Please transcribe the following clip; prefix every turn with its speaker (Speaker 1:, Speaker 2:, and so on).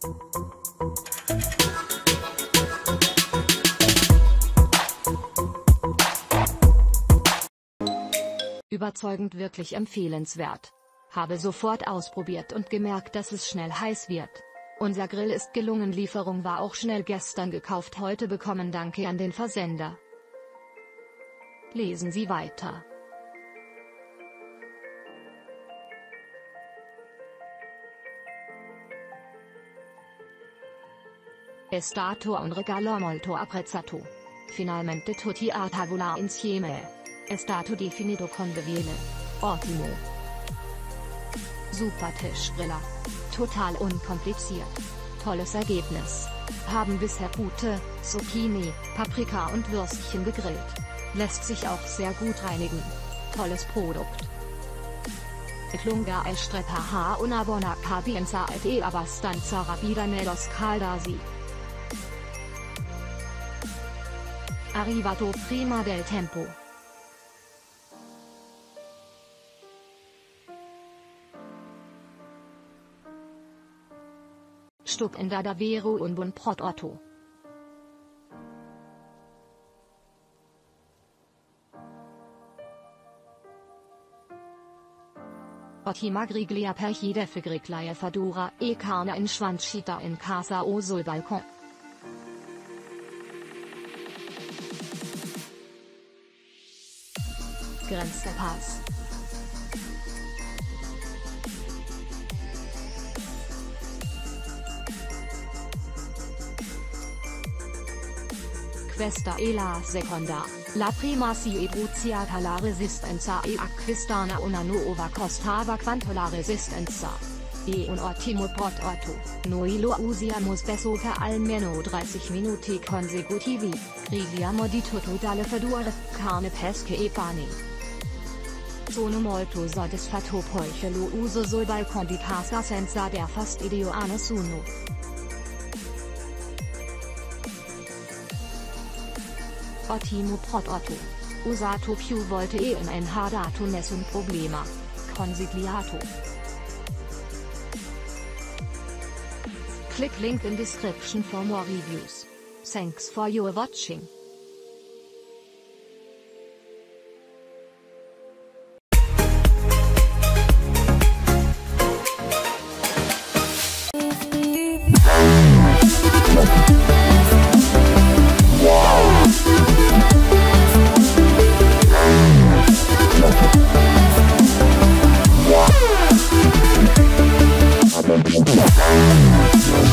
Speaker 1: Überzeugend, wirklich empfehlenswert. Habe sofort ausprobiert und gemerkt, dass es schnell heiß wird. Unser Grill ist gelungen, Lieferung war auch schnell, gestern gekauft, heute bekommen, danke an den Versender. Lesen Sie weiter. È stato un regalo molto apprezzato. Finalmente tutti a tavola insieme. È stato definito conviviale. Ottimo. Super Tischgriller. Total unkompliziert. Tolles Ergebnis. Haben bisher Pute, Zucchini, Paprika und Würstchen gegrillt. Lässt sich auch sehr gut reinigen. Tolles Produkt. Lunga è stata una buona capienza ed è abbastanza rapida nello scaldarsi. Arrivato prima del tempo. Stupenda davvero un buon prodotto. Ottima griglia per chi deve grigliare fadura e carne in schwancita in casa o sul balcone. Grenzpass. Questa è la seconda, la prima si è bruciata la resistenza e acquistana una nuova costava quanto la resistenza. È un ottimo prodotto, noi lo usiamo spesso per almeno 30 minuti consecutivi, grigliamo di tutto dalle verdure, carne, pesche e pane. Sono molto soddisfatto poiché lo uso sul balcone di casa senza dar fastidio a nessuno. Ottimo prodotto. Usato più volte e non ha dato nessun problema. Consigliato. Click link in description for more reviews. Thanks for your watching.
Speaker 2: Yeah.